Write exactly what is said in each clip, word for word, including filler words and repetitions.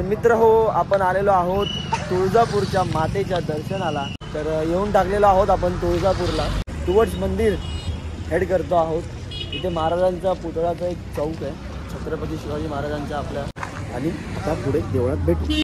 मित्र हो, आपण आलेलो आहोत तुळजापूरच्या मातेच्या दर्शनाला. तर येऊन टाकलेलो आहोत आपण तुळजापूरला. टुवर्ड्स मंदिर हेड करतो आहोत. इथे महाराजांचा पुतळाचा एक चौक आहे, छत्रपती शिवाजी महाराजांच्या आपल्या. आणि आता पुढे देवळात भेटू.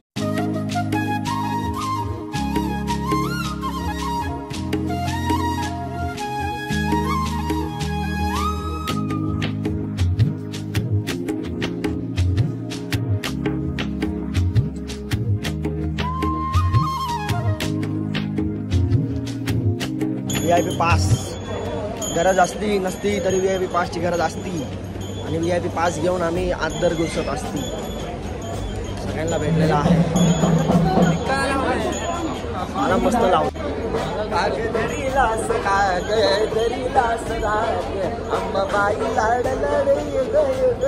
व्ही आय पी पास गरज असती नसती तरी व्ही आय पी पासची गरज असती. आणि व्ही आय पी पास घेऊन आम्ही आत दर घुसत असती. सगळ्यांना भेटलेला आहे. मला मस्त लाव अंबाबाई लाड लढ.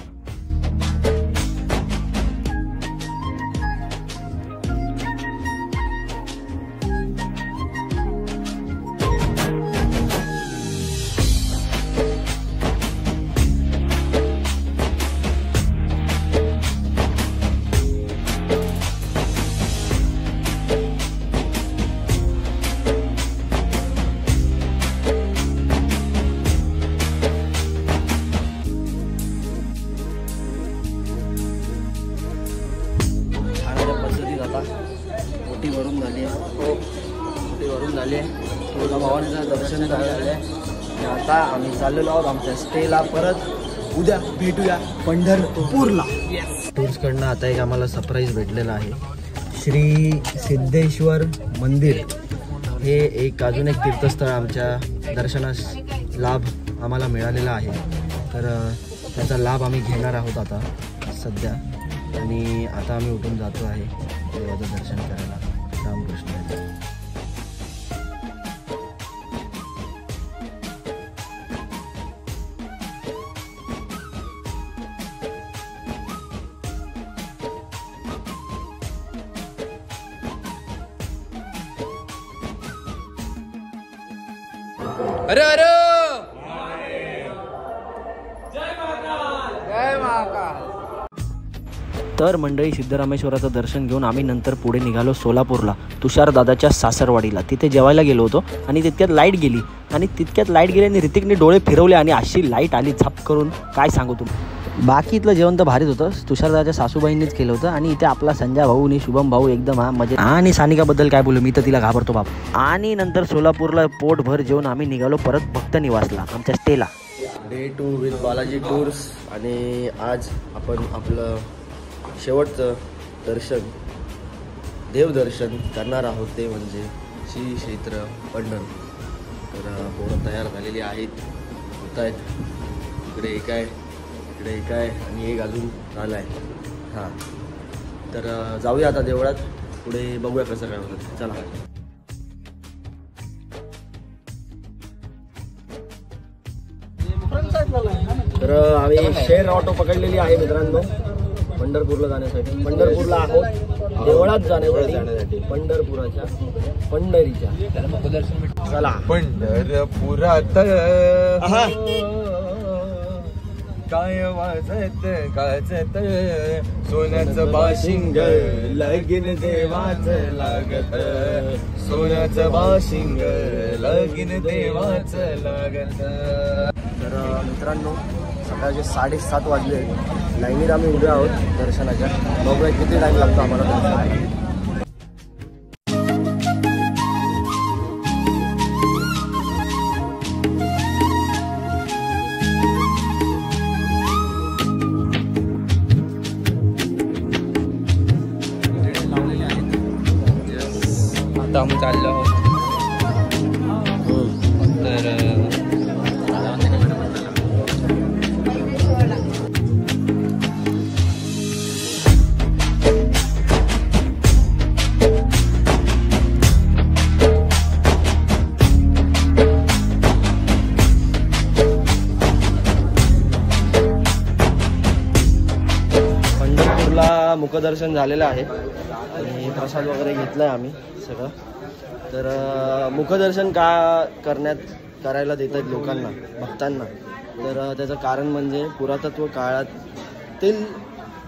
मोठी वरून झाली आहे. हो, मोठी वरून झाली आहे. तुळजाभवानीचं दर्शन झालं आहे. आता आम्ही चाललेलो आहोत आमच्या स्टेला. परत उद्या भेटूया पंढरपूरला. टूर्सकडनं आता एक आम्हाला सरप्राईज भेटलेला आहे. श्री सिद्धेश्वर मंदिर हे एक अजून एक तीर्थस्थळ आमच्या दर्शनास लाभ आम्हाला मिळालेला आहे. तर त्याचा लाभ आम्ही घेणार आहोत आता सध्या. आणि आता आम्ही उठून जातो आहे देवाचं दर्शन करायला. रामकृष्ण. अरे अरे जय महाकाल जय महाकाल. तर मंडळी, सिद्धरामेश्वराचं दर्शन घेऊन आम्ही नंतर पुढे निघालो सोलापूरला, तुषार दादाच्या सासरवाडीला. तिथे जेवायला गेलो होतो आणि तितक्यात लाईट गेली. आणि तितक्यात लाईट गेली आणि ऋतिकने डोळे फिरवले आणि अशी लाईट आली झप करून, काय सांगू तुम्ही. बाकी इथलं जेवण तर भारीच होतं. तुषार दादाच्या सासूबाईंनीच केलं होतं. आणि इथे आपला संजय भाऊ आणि शुभम भाऊ एकदम हा मजे. आणि सानिकाबद्दल काय बोलू, मी तर तिला घाबरतो बाप. आणि नंतर सोलापूरला पोटभर जेवण आम्ही निघालो परत भक्त निवासला, आमच्या स्टेला. Day two with Balaji tours. आणि आज आपण आपलं शेवटचं दर्शन, देवदर्शन करणार आहोत, ते म्हणजे श्री क्षेत्र पंढर. तर पोरं तयार झालेली आहेत, होत आहेत. इकडे एक आहे, इकडे एक आहे आणि एक अजून झाला आहे. हां, तर जाऊया आता देवळात. पुढे बघूया कसं काय होतं. चला. तर आम्ही शेअर ऑटो पकडलेली आहे मित्रांनो पंढरपूरला जाण्यासाठी. पंढरपूरला आहोत, देवळात जाण्यासाठी, पंढरपुराच्या पंढरीच्या. चला. पंढरपुरात काय वाजत गाजत सोन्याचं बाशिंग लगीन देवाचं लागत. सोन्याचं बाशिंग लगीन देवाचं लागत. तर मित्रांनो, सकाळचे साडेसात वाजले. लाईनीत आम्ही उभे आहोत दर्शनाच्या. बघूया किती टाईम लागतो आम्हाला दर्शन. आता आम्ही चाललो आहोत. तर मुखदर्शन झालेलं आहे आणि प्रसाद वगैरे घेतलाय आम्ही सगळं. तर मुखदर्शन का करण्यात करायला देतात लोकांना, भक्तांना, तर त्याचं कारण म्हणजे पुरातत्व काळातील